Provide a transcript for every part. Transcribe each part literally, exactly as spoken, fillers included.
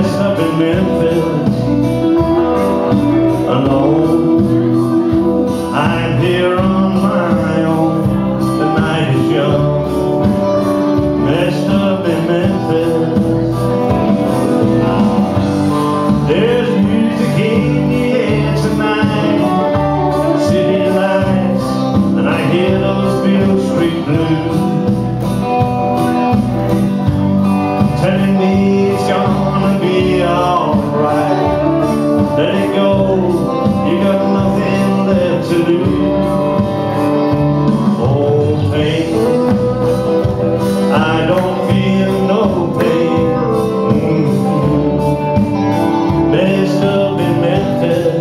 messed up in Memphis, alone. I'm here on my own, the night is young. Messed up in Memphis. There's music in the air tonight, city lights, and I hear those Beale Street blues telling me it's gonna be alright. Let it go, you got nothing left to do. Oh pain, I don't feel no pain. Mm-hmm. Messed up in Memphis.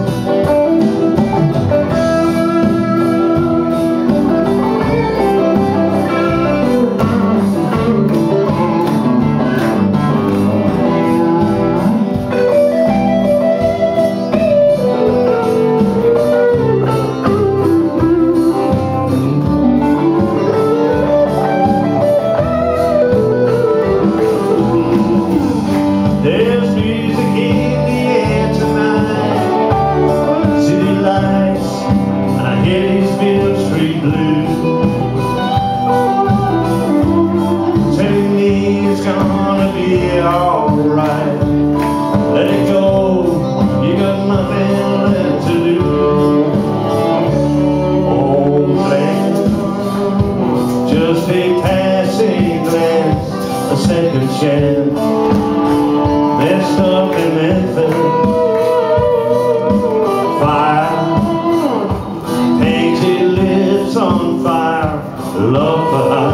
There's music in the air tonight, city lights, and I hear these Beale Street blues telling me it's gonna be alright. Let it go, you got nothing left to do. Oh, glance, just a passing glance, a second chance. Messed up in Memphis. Fire, painted lips on fire, love for